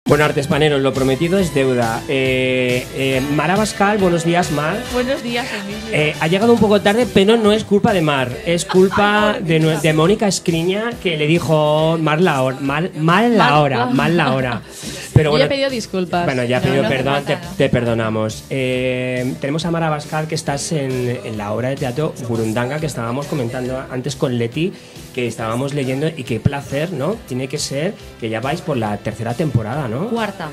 Bueno, artespaneros, lo prometido es deuda. Mar Abascal, buenos días, Mar. Buenos días, Emilio. Ha llegado un poco tarde, pero no es culpa de Mar, es culpa de Mónica Escriña, que le dijo mal la hora. Pero bueno, ya he pedido disculpas. Bueno, ya he pedido perdón, pasa nada. te perdonamos. Tenemos a Mar Abascal, que estás en la obra de teatro Burundanga, que estábamos comentando antes con Leti, que estábamos leyendo, y qué placer, ¿no? Tiene que ser que ya vais por la tercera temporada, ¿no?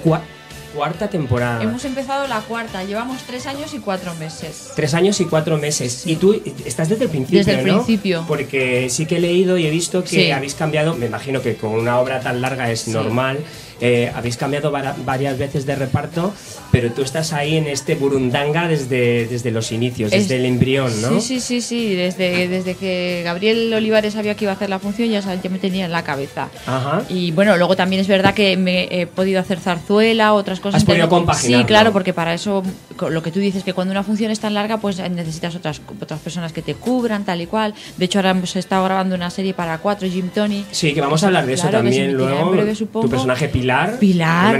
Cuarta temporada. Hemos empezado la cuarta, llevamos 3 años y 4 meses. 3 años y 4 meses. Sí. Y tú estás desde el principio, Desde el principio. Porque sí que he leído y he visto que Sí. habéis cambiado, me imagino que con una obra tan larga es normal, habéis cambiado varias veces de reparto, pero tú estás ahí en este Burundanga desde los inicios, desde el embrión, ¿no? Sí. Desde que Gabriel Olivares sabía que iba a hacer la función, ya me tenía en la cabeza. Ajá. Y bueno, luego también es verdad que me he podido hacer zarzuela, otras cosas. Has podido compaginarlo. Sí, claro, porque para eso, lo que tú dices, que cuando una función es tan larga, pues necesitas otras personas que te cubran, tal y cual. De hecho, ahora hemos estado grabando una serie para 4, Jim Tony. Sí, que vamos a hablar de eso Claro, que se también emitirá luego. en breve, supongo. Tu personaje Pilar. Pilar. Me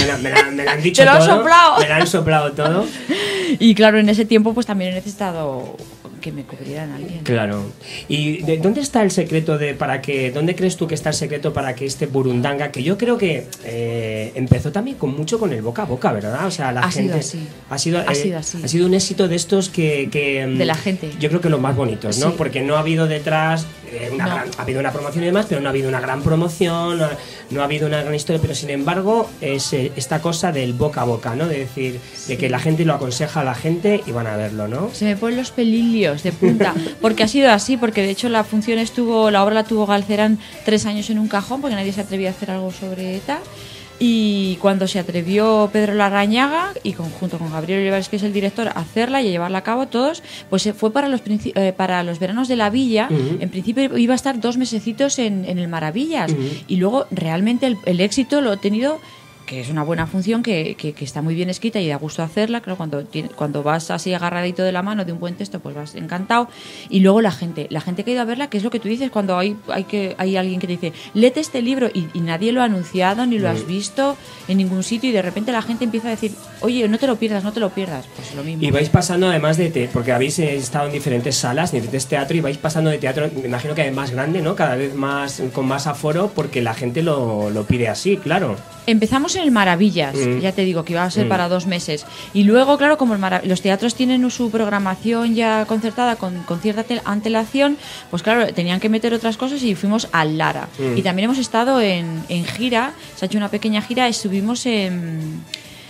lo han dicho Te lo han todo. soplado. Me lo han soplado todo. Y claro, en ese tiempo pues también he necesitado que me cubrieran alguien. Claro. ¿Y dónde está el secreto dónde crees tú que está el secreto para que este Burundanga, que yo creo que empezó también mucho con el boca a boca, ¿verdad? O sea, la gente ha sido así. Ha sido un éxito de estos que de la gente. Yo creo que los más bonitos, ¿no? Sí. Porque no ha habido detrás ha habido una promoción y demás, pero no ha habido una gran promoción, no ha habido una gran historia, pero sin embargo es esta cosa del boca a boca, ¿no? De decir, de que la gente lo aconseja a la gente y van a verlo, ¿no? Se me ponen los pelillos de punta, porque ha sido así, porque de hecho la obra la tuvo Galcerán 3 años en un cajón, porque nadie se atrevía a hacer algo sobre ETA. Y cuando se atrevió Pedro Larrañaga, y junto con Gabriel Olivares, que es el director, a hacerla y a llevarla a cabo todos, pues fue para los veranos de la Villa. Uh-huh. En principio iba a estar 2 mesecitos en el Maravillas. Uh-huh. Y luego realmente el éxito lo ha tenido, que es una buena función, que está muy bien escrita y da gusto hacerla. Claro, cuando vas así agarradito de la mano de un buen texto, pues vas encantado. Y luego la gente que ha ido a verla, que es lo que tú dices, cuando hay alguien que te dice, léete este libro, y nadie lo ha anunciado, ni lo has visto en ningún sitio, y de repente la gente empieza a decir, oye, no te lo pierdas, pues lo mismo. Y vais pasando además porque habéis estado en diferentes salas, en diferentes teatros, y vais pasando de teatro, me imagino que más grande, ¿no? Cada vez más, con más aforo, porque la gente lo pide así, claro. Empezamos en el Maravillas, ya te digo que iba a ser para 2 meses. Y luego, claro, como los teatros tienen su programación ya concertada con cierta antelación, pues claro, tenían que meter otras cosas y fuimos al Lara. Y también hemos estado en gira, se ha hecho una pequeña gira, estuvimos en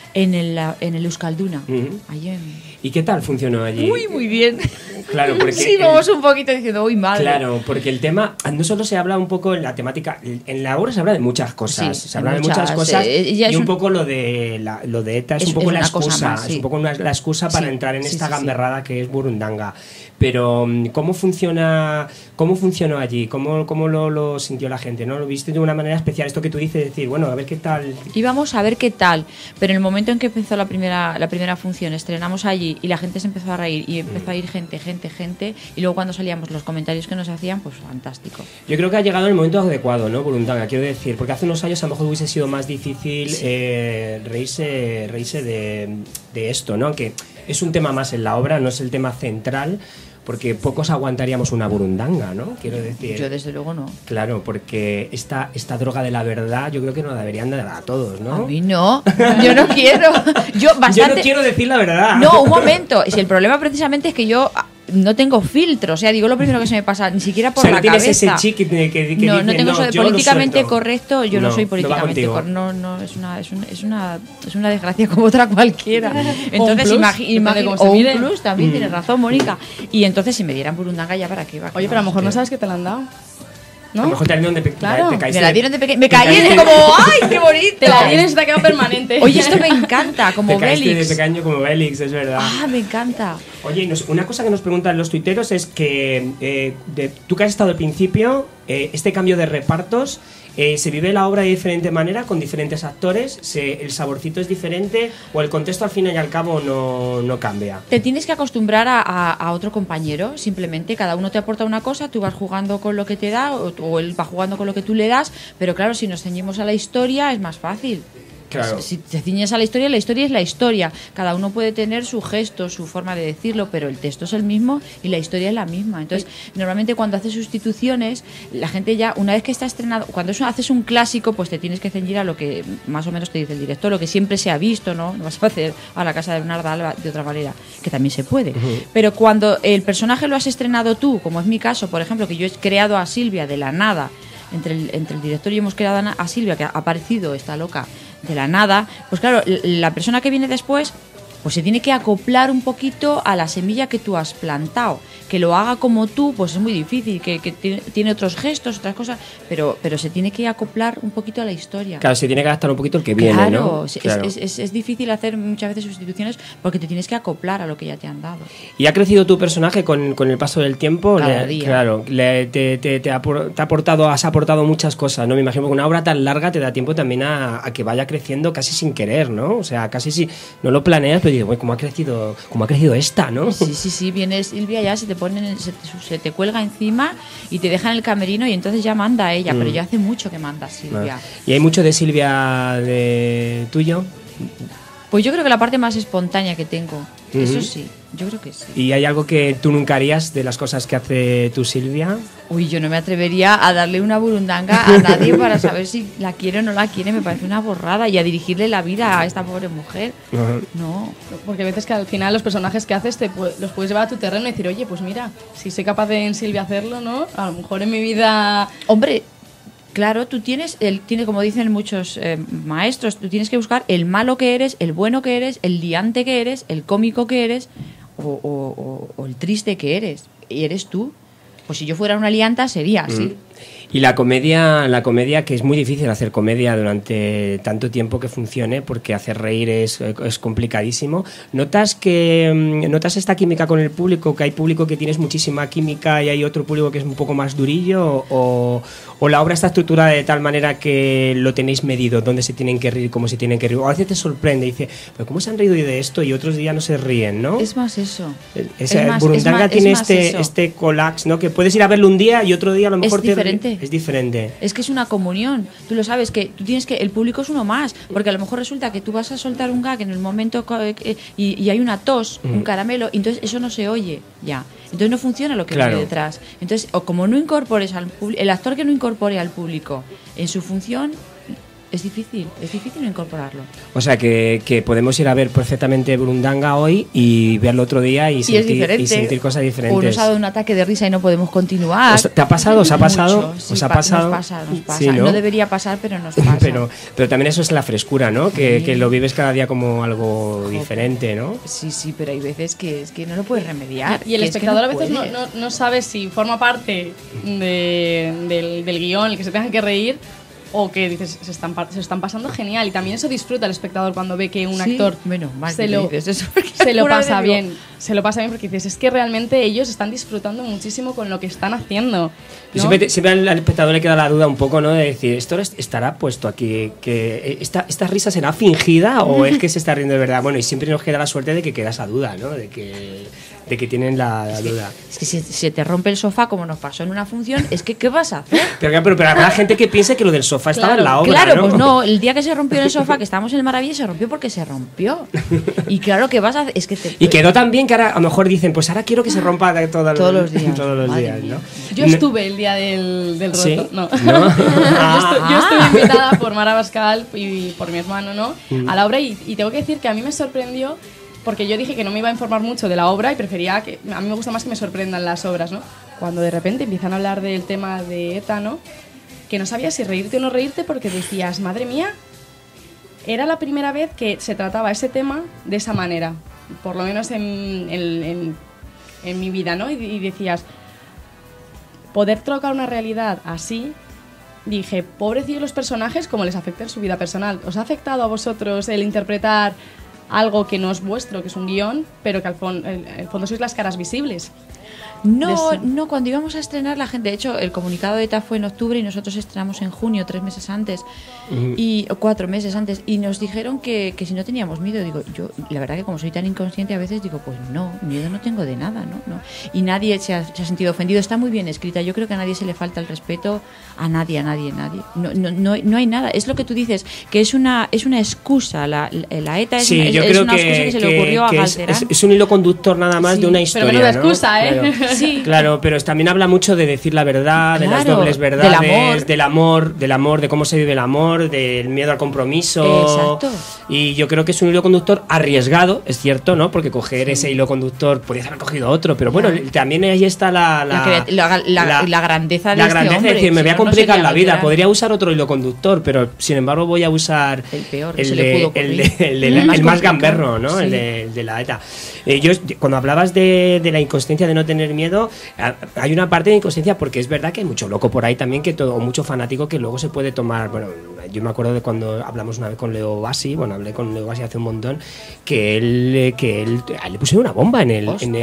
el Euskalduna. ¿Y qué tal funcionó allí? Muy bien. Claro, porque sí, vamos un poquito diciendo, uy, madre. Claro, porque el tema, no solo se habla un poco en la temática, en la obra se habla de muchas cosas, Sí, se habla de muchas cosas, y un poco lo de ETA es un poco la excusa, más, sí. es un poco la excusa para entrar en esta gamberrada que es Burundanga. Pero ¿cómo funcionó allí? ¿Cómo lo sintió la gente? ¿No? ¿Lo viste de una manera especial? Esto que tú dices, decir, bueno, a ver qué tal. Íbamos a ver qué tal, pero en el momento en que empezó la primera función, estrenamos allí y la gente se empezó a reír y empezó a ir gente, y luego cuando salíamos los comentarios que nos hacían, pues fantástico. Yo creo que ha llegado el momento adecuado, ¿no? Burundanga, quiero decir, porque hace unos años a lo mejor hubiese sido más difícil reírse de esto, ¿no? Que es un tema más en la obra, no es el tema central, porque pocos aguantaríamos una burundanga, ¿no? Quiero decir. Yo desde luego no. Claro, porque esta droga de la verdad yo creo que nos deberían dar a todos, ¿no? A mí no, yo no quiero. Yo no quiero decir la verdad. No, un momento. Si el problema precisamente es que yo no tengo filtro, o sea, digo lo primero que se me pasa, ni siquiera por la cabeza. Ese chic que no, dice, no tengo eso de políticamente correcto, yo no soy no políticamente correcto. No, es una desgracia como otra cualquiera. Entonces, imagino, o un plus, también tienes razón, Mónica. Y entonces, si me dieran Burundanga, ya para qué iba. Oye, pero a lo mejor no sabes que te la han dado, ¿no? A lo mejor te la dieron de Claro. te caíste. Me la dieron de pequeña. Me caí como, ¡ay, qué bonito! Te la dieron y se te ha quedado permanente. Oye, esto me encanta, como te caíste Bélix. de pequeño como Bélix, es verdad. Ah, me encanta. Oye, una cosa que nos preguntan los tuiteros es que tú que has estado al principio, este cambio de repartos, ¿se vive la obra de diferente manera, con diferentes actores? ¿El saborcito es diferente o el contexto al fin y al cabo no cambia? Te tienes que acostumbrar a otro compañero, simplemente. Cada uno te aporta una cosa, tú vas jugando con lo que te da o él va jugando con lo que tú le das, pero claro, si nos ceñimos a la historia es más fácil. Claro. Si te ciñes a la historia es la historia. Cada uno puede tener su gesto, su forma de decirlo, pero el texto es el mismo y la historia es la misma. Entonces, normalmente cuando haces sustituciones, la gente ya, una vez que está estrenado, cuando haces un clásico, pues te tienes que ceñir a lo que más o menos te dice el director, lo que siempre se ha visto, ¿no? No vas a hacer a La Casa de Bernarda Alba de otra manera, que también se puede. Pero cuando el personaje lo has estrenado tú, como es mi caso, por ejemplo, que yo he creado a Silvia de la nada, entre el director y hemos creado a Silvia, que ha aparecido esta loca de la nada, pues claro, la persona que viene después pues se tiene que acoplar un poquito a la semilla que tú has plantado. Que lo haga como tú, pues es muy difícil, que tiene otros gestos, otras cosas, pero se tiene que acoplar un poquito a la historia. Claro, se tiene que adaptar un poquito el que viene, claro, ¿no? Claro, es difícil hacer muchas veces sustituciones porque te tienes que acoplar a lo que ya te han dado. ¿Y ha crecido tu personaje con el paso del tiempo? Cada día. Claro, has aportado muchas cosas, ¿no? Me imagino que una obra tan larga te da tiempo también a que vaya creciendo casi sin querer, ¿no? O sea, casi si no lo planeas, pero digo, ¿cómo ha crecido esta, no? Sí, viene Silvia ya, se te cuelga encima y te deja en el camerino y entonces ya manda ella, pero ya hace mucho que manda Silvia. ¿Y hay mucho de Silvia tuyo? Pues yo creo que la parte más espontánea que tengo, eso sí, yo creo que sí. ¿Y hay algo que tú nunca harías de las cosas que hace tu Silvia? Uy, yo no me atrevería a darle una burundanga a nadie para saber si la quiere o no la quiere, me parece una borrada, y a dirigirle la vida a esta pobre mujer. No. Porque a veces que al final los personajes que haces los puedes llevar a tu terreno y decir, oye, pues mira, si soy capaz de en Silvia hacerlo, ¿no? A lo mejor en mi vida... Hombre, claro, tú tienes, como dicen muchos maestros, tú tienes que buscar el malo que eres, el bueno que eres, el liante que eres, el cómico que eres o el triste que eres. Y eres tú. Pues si yo fuera una lianta sería así. Y la comedia, que es muy difícil hacer comedia durante tanto tiempo que funcione, porque hacer reír es complicadísimo. ¿Notas esta química con el público, que hay público que tienes muchísima química y hay otro público que es un poco más durillo? ¿O la obra está estructurada de tal manera que lo tenéis medido, dónde se tienen que reír, cómo se tienen que reír? O a veces te sorprende y dice, ¿pero cómo se han reído de esto? Y otros días no se ríen, ¿no? Es más eso. Burundanga tiene este collage, ¿no? Que puedes ir a verlo un día y otro día a lo mejor es diferente. Es que es una comunión. Tú lo sabes, que tú tienes que... El público es uno más. Porque a lo mejor resulta que tú vas a soltar un gag en el momento y hay una tos, un caramelo, y entonces eso no se oye ya. Entonces no funciona lo que viene detrás. Entonces, o como no incorpores al público... El actor que no incorpore al público en su función... Es difícil no incorporarlo. O sea que podemos ir a ver perfectamente Burundanga hoy y verlo otro día y sentir cosas diferentes. O nos ha dado un ataque de risa y no podemos continuar. ¿Te ha pasado? ¿Os ha pasado? Mucho, sí, ¿Os ha pasado? Nos pasa. Sí, ¿no? No debería pasar, pero nos pasa. Pero también eso es la frescura, ¿no? Que lo vives cada día como algo diferente, ¿no? Sí, pero hay veces que es que no lo puedes remediar. Y el espectador a veces no sabe si forma parte del guión, el que se tengan que reír, o que dices, se están pasando genial. Y también eso disfruta el espectador cuando ve que un actor se lo pasa bien. Se lo pasa bien porque dices, es que realmente ellos están disfrutando muchísimo con lo que están haciendo, ¿no? Siempre al espectador le queda la duda un poco, ¿no? De decir, ¿esto estará puesto aquí? Que ¿esta risa será fingida o es que se está riendo de verdad? Bueno, y siempre nos queda la suerte de que queda esa duda, ¿no? De que tienen la duda. Es que si se te rompe el sofá, como nos pasó en una función, es que ¿qué vas a hacer? Pero habrá gente que piense que lo del sofá estaba en la obra, claro, ¿no? Pues no, el día que se rompió el sofá, que estábamos en el Maravilla, se rompió porque se rompió. Y claro, ¿qué vas a hacer? Es que y quedó tan bien que ahora a lo mejor dicen, pues ahora quiero que se rompa todos los días. Todos los días, ¿no? Yo estuve el día del roto. ¿Sí? No. yo estuve invitada por Mara Bascal y por mi hermano, ¿no? A la obra, y tengo que decir que a mí me sorprendió, porque yo dije que no me iba a informar mucho de la obra y prefería que... A mí me gusta más que me sorprendan las obras, ¿no? Cuando de repente empiezan a hablar del tema de ETA, ¿no? Que no sabías si reírte o no reírte porque decías, madre mía, era la primera vez que se trataba ese tema de esa manera, por lo menos en mi vida, ¿no? Y decías, poder trocar una realidad así... Dije, pobrecillos los personajes, como les afecta en su vida personal. ¿Os ha afectado a vosotros el interpretar algo que no es vuestro, que es un guión, pero que al fondo sois las caras visibles? No, cuando íbamos a estrenar la gente, de hecho el comunicado de ETA fue en octubre y nosotros estrenamos en junio, 3 meses antes, o 4 meses antes, y nos dijeron que si no teníamos miedo. Digo, yo la verdad que como soy tan inconsciente a veces digo, pues no, miedo no tengo de nada, ¿no? Y nadie se ha sentido ofendido, está muy bien escrita, yo creo que a nadie se le falta el respeto, a nadie. No hay nada, es lo que tú dices, que es una excusa, la ETA es, sí, una, yo es creo una excusa que se le ocurrió a Galcerán. Es un hilo conductor nada más de una historia. Pero menuda excusa, ¿no? ¿eh? Claro. Sí. Claro, pero también habla mucho de decir la verdad, de las dobles verdades, del amor, de cómo se vive el amor, del miedo al compromiso. Exacto. Y yo creo que es un hilo conductor arriesgado, es cierto, ¿no? Porque coger ese hilo conductor, podrías haber cogido otro, pero bueno, también ahí está la grandeza de la este grandeza hombre. de decir, me voy a Si no, no complicar sería la vida, Galcerán. podría usar otro hilo conductor, pero sin embargo voy a usar El peor que se le pudo ocurrir. el más complicado. gamberro, ¿no? Sí. El de la ETA. Cuando hablabas de la inconsciencia de no tener miedo, hay una parte de inconsciencia porque es verdad que hay mucho loco por ahí también, o mucho fanático que luego se puede tomar. Bueno, yo me acuerdo de cuando hablamos una vez con Leo Bassi, hablé con Leo Bassi hace un montón, que él a él le pusieron una bomba en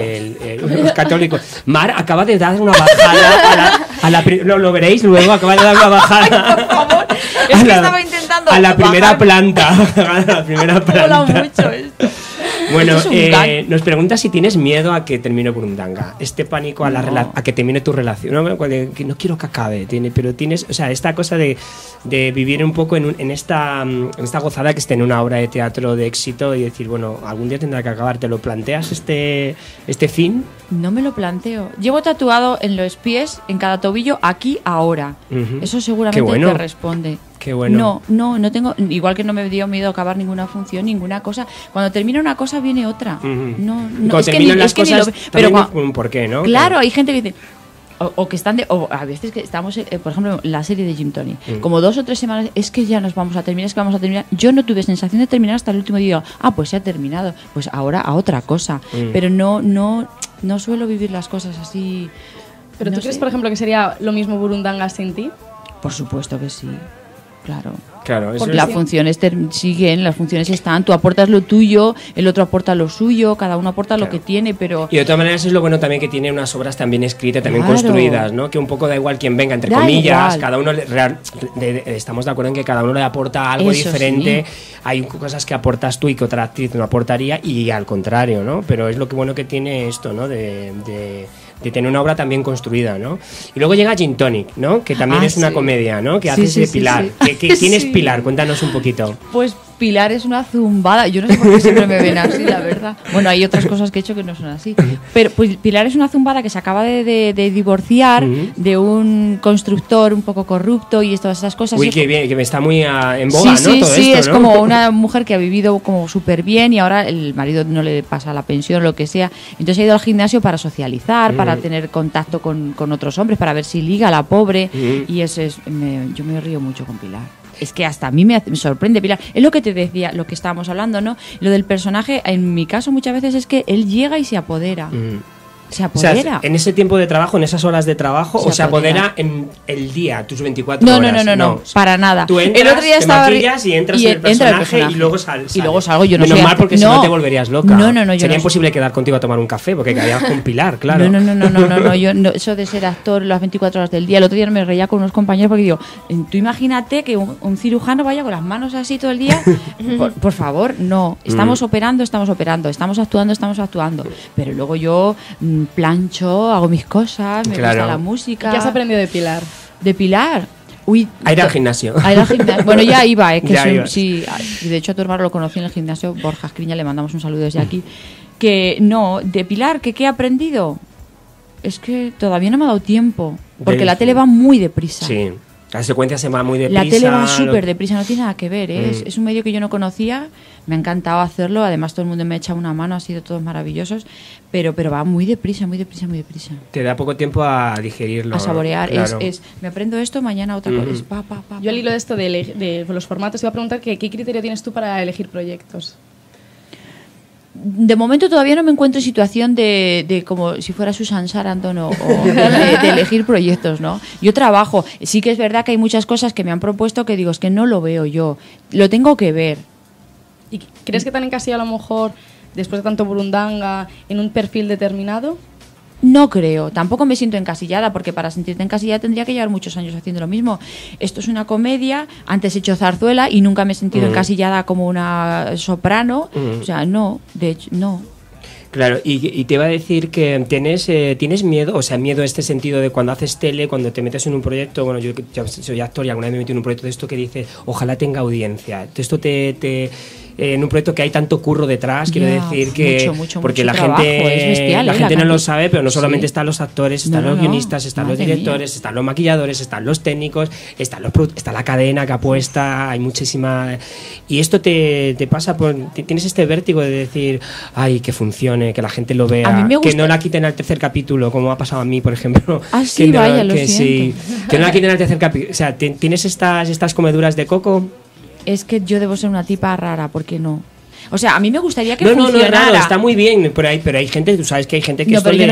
los católicos. Mar acaba de dar una bajada lo veréis luego, acaba de dar una bajada. Por favor, es que estaba intentando a la primera bajar. planta. A la primera Mola planta. mucho esto. Bueno, Esto es un gag. nos pregunta si tienes miedo a que termine Burundanga. Este pánico a que termine tu relación. No, que no quiero que acabe, pero tienes, o sea, esta cosa de vivir un poco en esta gozada que esté en una obra de teatro de éxito y decir, bueno, algún día tendrá que acabar. ¿Te lo planteas este fin? No me lo planteo. Llevo tatuado en los pies, en cada tobillo, aquí, ahora. Ujú. Eso seguramente Qué bueno. te responde. Qué bueno. No tengo, igual que no me dio miedo acabar ninguna función, ninguna cosa. Cuando termina una cosa viene otra. Ujú. No, Cuando terminan las cosas, pero también hay un porqué, ¿no? Claro, hay gente que dice o que están o a veces que estamos por ejemplo la serie de Jim Tony, como 2 o 3 semanas, es que ya nos vamos a terminar, es que vamos a terminar. Yo no tuve sensación de terminar hasta el último día. Pues se ha terminado, pues ahora a otra cosa. Pero no suelo vivir las cosas así. ¿Pero tú crees, por ejemplo, que sería lo mismo Burundanga sin ti? Por supuesto que sí. Claro, eso porque las funciones siguen, las funciones están, tú aportas lo tuyo, el otro aporta lo suyo, cada uno aporta lo que tiene, pero... Y de todas maneras es lo bueno también que tiene unas obras también escritas, también construidas, ¿no? Que un poco da igual quién venga, entre Da comillas, igual. cada uno estamos de acuerdo en que cada uno le aporta algo Eso diferente, hay cosas que aportas tú y que otra actriz no aportaría y al contrario, ¿no? Pero es lo que bueno que tiene esto, ¿no? De tener una obra también construida, ¿no? Y luego llega Gin Tonic, ¿no? Que también es una comedia, ¿no? Que haces de Pilar. ¿Quién es Pilar? Cuéntanos un poquito. Pues Pilar es una zumbada. Yo no sé por qué siempre me ven así, la verdad. Bueno, hay otras cosas que he hecho que no son así. Pero pues, Pilar es una zumbada que se acaba de divorciar de un constructor un poco corrupto y todas esas cosas. Uy, qué bien, que me está muy en boga, ¿no? Sí, Todo sí, esto, es ¿no? como una mujer que ha vivido como súper bien y ahora el marido no le pasa la pensión o lo que sea. Entonces ha ido al gimnasio para socializar, para tener contacto con otros hombres, para ver si liga la pobre. Y eso es, yo me río mucho con Pilar. Es que hasta a mí me sorprende Pilar. Es lo que te decía, lo que estábamos hablando, ¿no? Lo del personaje, en mi caso muchas veces es que él llega y se apodera. Se O apodera. sea, en ese tiempo de trabajo, en esas horas de trabajo, Se o se apodera apodera en el día, tus 24 No, horas. no, para nada. Tú entras, el otro día te estaba maquillas y entras en el personaje y luego sales. Y luego salgo, yo no Menos soy mal, porque si no te volverías loca. No, yo Sería no imposible quedar contigo a tomar un café, porque quedarías con Pilar, claro. No, yo no, eso de ser actor las 24 horas del día. El otro día me reía con unos compañeros porque digo, tú imagínate que un cirujano vaya con las manos así todo el día. Por favor, no. Estamos operando, estamos actuando. Pero luego yo plancho, hago mis cosas, me gusta la música. ¿Qué has aprendido de Pilar? De Pilar. Uy, A ir al gimnasio. a ir al gimnasio. Bueno, ya iba, que Ya ibas. sí. De hecho, a tu hermano lo conocí en el gimnasio, Borja Escriña, le mandamos un saludo desde aquí. Que no, de Pilar, ¿qué he aprendido? Es que todavía no me ha dado tiempo, porque la tele va muy deprisa. Sí. La secuencia se va muy deprisa. La tele va súper deprisa, no tiene nada que ver, ¿eh? Es un medio que yo no conocía, me ha encantado hacerlo, además todo el mundo me ha echado una mano, ha sido todos maravillosos, pero va muy deprisa. Te da poco tiempo a digerirlo. A saborear, claro. me aprendo esto, mañana otra cosa, es pa. Yo al hilo de esto de los formatos te iba a preguntar qué criterio tienes tú para elegir proyectos. De momento todavía no me encuentro en situación de como si fuera Susan Sarandon o de elegir proyectos, ¿no? Yo trabajo. Sí que es verdad que hay muchas cosas que me han propuesto que digo, es que no lo veo yo. Lo tengo que ver. ¿Y crees que te han encasillado a lo mejor, después de tanto Burundanga, en un perfil determinado? No creo, tampoco me siento encasillada, porque para sentirte encasillada tendría que llevar muchos años haciendo lo mismo. Esto es una comedia, antes he hecho zarzuela y nunca me he sentido encasillada como una soprano. O sea, no, de hecho, no. Claro, y te iba a decir que tienes miedo, o sea, miedo en este sentido de cuando haces tele, cuando te metes en un proyecto, bueno, yo soy actor y alguna vez me metí en un proyecto de esto que dice, ojalá tenga audiencia. Esto en un proyecto que hay tanto curro detrás, quiero decir que porque mucho la trabajo, gente es bestial, la gente no lo sabe, pero no Sí. solamente están los actores, están los guionistas, están los directores, mía. están los maquilladores, están los técnicos, está la cadena que apuesta, hay muchísima, y esto te pasa tienes este vértigo de decir, ay, que funcione, que la gente lo vea, A mí me gusta... que no la quiten al tercer capítulo, como ha pasado a mí, por ejemplo. Ah, sí, que no, vaya, lo que siento. sí, que no la quiten al tercer capítulo, o sea, tienes estas comeduras de coco. Es que yo debo ser una tipa rara, ¿por qué no? O sea, a mí me gustaría que No, funcionara. es raro, está muy bien, pero hay gente, tú sabes que hay gente que No, esto pero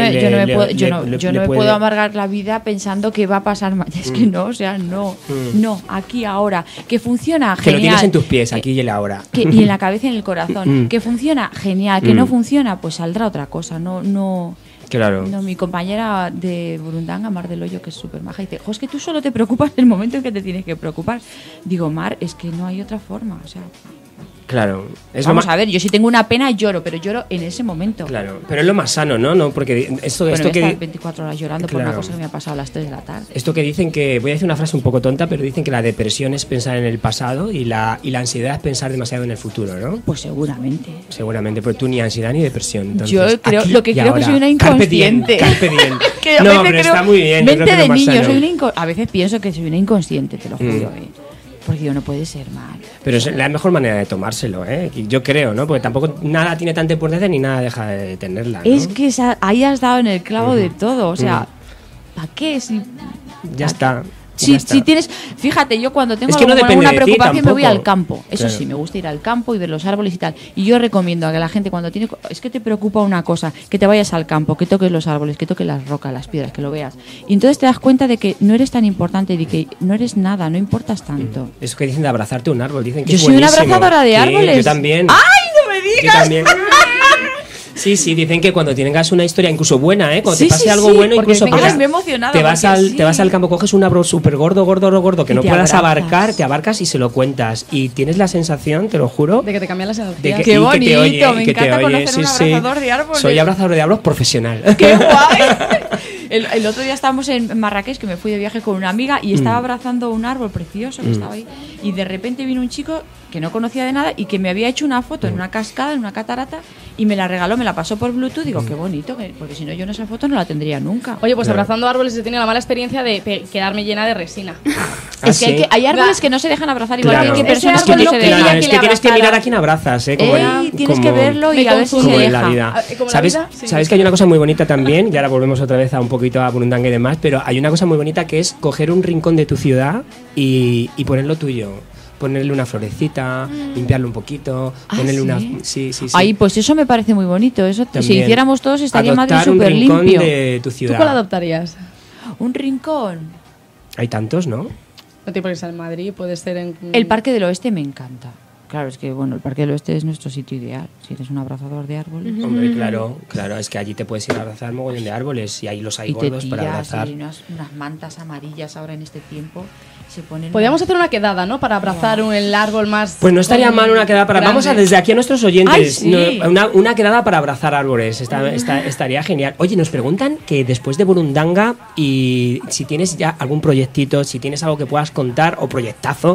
le yo no me puede- puedo amargar la vida pensando que va a pasar más. Es que no, o sea, no. No, aquí, ahora. Que funciona, que genial. lo tienes en tus pies, aquí y el ahora. Y en la cabeza y en el corazón. Que funciona, genial. Que no funciona, pues saldrá otra cosa. No, Claro. no, mi compañera de Burundanga, Mar del Hoyo, que es súper maja, dice, es que tú solo te preocupas en el momento en que te tienes que preocupar. Digo, Mar, es que no hay otra forma, o sea... Claro. Vamos a ver, yo si tengo una pena lloro, pero lloro en ese momento. Claro, pero es lo más sano, ¿no? No, porque esto Bueno, que estar 24 horas llorando por una Claro. cosa que me ha pasado a las 3 de la tarde. esto que dicen que, voy a decir una frase un poco tonta, pero dicen que la depresión es pensar en el pasado y la ansiedad es pensar demasiado en el futuro, ¿no? Pues seguramente. Seguramente, pero tú ni ansiedad ni depresión. Entonces, Yo creo, aquí lo que y creo que ahora. soy una inconsciente. Carpe diem. Que a No, veces pero creo- está muy bien. yo creo Mente que es de lo más niño, sano. soy una a veces pienso que soy una inconsciente, te lo juro, porque yo no puede ser mal. Pero es la mejor manera de tomárselo, ¿eh? Yo creo, ¿no? Porque tampoco nada tiene tanta importancia ni nada deja de tenerla, ¿no? Es que ahí has dado en el clavo de todo, o sea, ¿para qué? Ya está. Si ya está. tienes, fíjate, yo cuando tengo Es que no depende alguna de ti preocupación me voy tampoco. al campo. Eso Claro. sí, me gusta ir al campo y ver los árboles y tal. Y yo recomiendo a que la gente cuando tiene, es que te preocupa una cosa, que te vayas al campo, que toques los árboles, que toques las rocas, las piedras, que lo veas. Y entonces te das cuenta de que no eres tan importante, de que no eres nada, no importas tanto. Eso que dicen de abrazarte un árbol, dicen que Yo es soy una buenísimo. abrazadora de Sí, árboles. Yo también. ¡Ay, no me Yo digas! también. Sí, dicen que cuando tengas una historia incluso buena, ¿eh? Cuando Sí, te pase sí, algo sí, bueno, porque incluso me- pues, ay, me he emocionado, te vas porque sí. te vas al campo, coges un árbol súper gordo que Y no te puedas abrazas. abarcar, te abarcas y se lo cuentas. Y tienes la sensación, te lo juro, De que te cambian las energías. de que, Qué y que bonito, te oye, me y que te encanta oye. conocer Sí, un sí. abrazador de árboles. Soy abrazador de árboles profesional. ¡Qué guay! El otro día estábamos en Marrakech, que me fui de viaje con una amiga y estaba abrazando un árbol precioso que estaba ahí. Y de repente vino un chico que no conocía de nada y que me había hecho una foto en una cascada, en una catarata, y me la regaló, me la pasó por Bluetooth. Digo, qué bonito, porque si no yo en esa foto no la tendría nunca. Oye, pues Claro. abrazando árboles he tenido la mala experiencia de quedarme llena de resina. Es que, sí. hay árboles que no se dejan abrazar, igual Claro. que hay Ese personas árbol que no no se quería dejan. Es que que le tienes que abrazara. mirar a quién abrazas, ¿eh? Tienes que como- verlo y Me a ver si confunde. se como en la deja. vida. Como la ¿Sabes, vida, sí. ¿Sabes que hay una cosa muy bonita también? Y ahora volvemos otra vez a un poquito a Burundanga y demás, pero hay una cosa muy bonita que es coger un rincón de tu ciudad y ponerlo tuyo. Ponerle una florecita, limpiarlo un poquito, Ah, ponerle ¿sí? una... Sí. Ay, pues eso me parece muy bonito. Eso, si También. hiciéramos todos estaría Madrid Adoptar un súper rincón limpio. de tu ¿Tú ciudad. cuál adoptarías? Un rincón. Hay tantos, ¿no? No tiene por qué ser en Madrid, puede ser en... El Parque del Oeste me encanta. Claro, es que bueno, el Parque del Oeste es nuestro sitio ideal. Si eres un abrazador de árboles. Hombre, claro, es que allí te puedes ir a abrazar mogollón de árboles y ahí los hay Y te gordos para tiras, abrazar. y unas mantas amarillas ahora en este tiempo se ponen. Podríamos hacer una quedada, ¿no? Para abrazar el árbol más... Pues no estaría mal una quedada para... grande. Vamos a desde aquí a nuestros oyentes. Ay, sí. Una quedada para abrazar árboles. Estaría genial. Oye, nos preguntan que después de Burundanga y si tienes ya algún proyectito, si tienes algo que puedas contar o proyectazo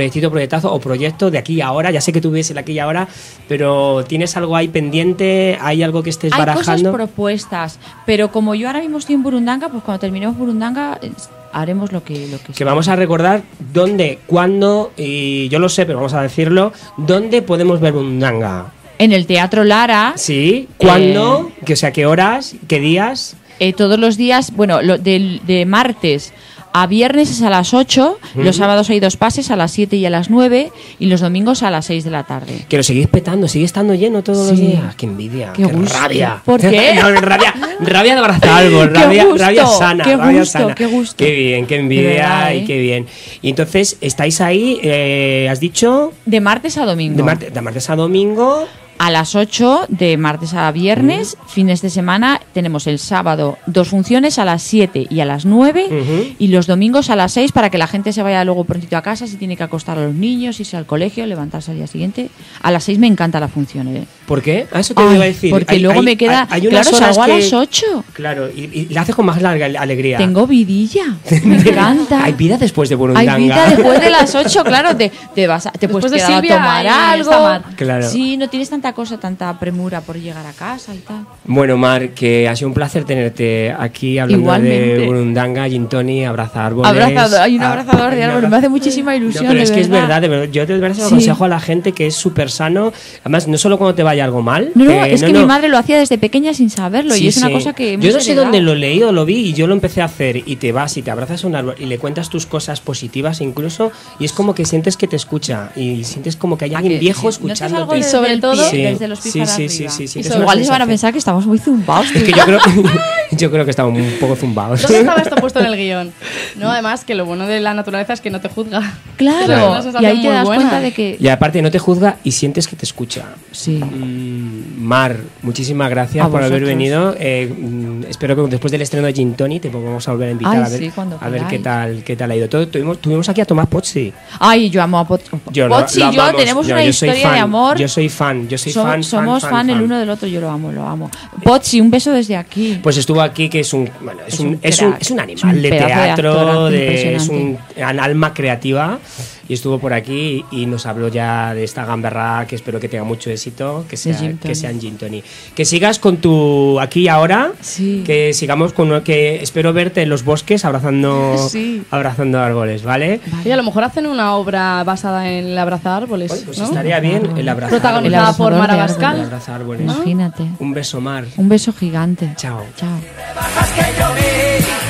o proyecto de aquí a ahora. Ya sé que tú vives el aquí y ahora, pero ¿tienes algo ahí pendiente? ¿Hay algo que estés Hay cosas barajando? propuestas, pero como yo ahora mismo estoy en Burundanga, pues cuando terminemos Burundanga haremos lo que Que vamos a recordar dónde, cuándo, y yo lo sé, pero vamos a decirlo, dónde podemos ver Burundanga. en el Teatro Lara. Sí, ¿cuándo? O sea, ¿qué horas? ¿Qué días? Todos los días, bueno, de martes a viernes es a las 8, los sábados hay 2 pases a las 7 y a las 9 y los domingos a las 6 de la tarde. Que lo seguís petando, sigue estando lleno todos los Sí. días. ¡Qué envidia! Qué ¡Qué gusto. rabia! ¿Por qué? No, rabia de abrazar árbol, Qué rabia, gusto, rabia sana, qué rabia gusto, sana. qué gusto. Qué bien, qué De envidia verdad, y ¿eh? qué bien. Y entonces, estáis ahí, has dicho, De martes a domingo. de martes a domingo. a las 8 de martes a viernes, fines de semana. Tenemos el sábado 2 funciones a las 7 y a las 9 y los domingos a las 6 para que la gente se vaya luego prontito a casa si tiene que acostar a los niños, irse al colegio, levantarse al día siguiente. A las 6 me encanta la función, ¿eh? ¿Por qué? A eso te iba a decir. Porque luego me queda... unas claro, horas salgo a las 8. Claro, y la haces con más larga alegría. Tengo vidilla. Me encanta. Hay vida después de Burundanga. Hay vida después de las 8, claro. Te puedes de quedar a Silvia tomar y algo. Samar. Claro. Sí, no tienes tanta cosa, tanta premura por llegar a casa y tal. Bueno, Mar, que ha sido un placer tenerte aquí hablando Igualmente. de Burundanga, Gin Toni, abrazar árboles. Hay un abrazador de árboles. Me hace muchísima ilusión. No, pero es que es verdad. verdad. Yo de verdad se lo Sí. aconsejo a la gente que es súper sano. Además, no solo cuando te vaya algo mal. No, es que mi madre lo hacía desde pequeña sin saberlo Sí, y es una sí. cosa que yo no sé heredado. dónde lo leí o lo vi y yo lo empecé a hacer y te vas y te abrazas a un árbol y le cuentas tus cosas positivas incluso y es como que sientes que te escucha y sientes como que hay alguien viejo sí, ¿no escuchándote. algo Y sobre del todo- pie, desde los pies Sí, para sí, arriba? sí, sí, Y es sobre- una igual les van a sensación. pensar que estamos muy zumbados. Es que yo creo que estamos un poco zumbados. ¿Dónde estaba esto puesto en el guión? No, además que lo bueno de la naturaleza es que no te juzga. Es Claro, una y sensación ahí te muy das buena. cuenta de que... Y aparte no te juzga y sientes que te escucha. Sí. Mar, muchísimas gracias A por haber vosotros. venido. Espero que después del estreno de Gin Toni te vamos a volver a invitar Ay, a ver, sí, cuando a ver queráis. qué tal ha ido. Tuvimos aquí a Tomás Pozzi. Ay, yo amo a Pochi y yo tenemos una historia de amor. Yo soy fan, Somos fan el uno del otro, yo lo amo. Pochi, un beso desde aquí. Pues estuvo aquí, que es un crack, es un animal es un de pedazo de teatro, actor es un impresionante. alma creativa y estuvo por aquí y nos habló ya de esta gamberra que espero que tenga mucho éxito, que sea Gin Toni. en Gin Toni. Que sigas con tu aquí y ahora, Sí. que sigamos que espero verte en los bosques abrazando Sí. abrazando árboles, ¿vale? Oye, a lo mejor hacen una obra basada en el abrazar árboles, Oye, pues ¿no? estaría bien el abrazar Protagonizada árboles. por El Mara abrazador de Bascal. El abrazar árboles. Imagínate. Un beso, Mar. Un beso gigante. Chao. Chao. Más que yo vi.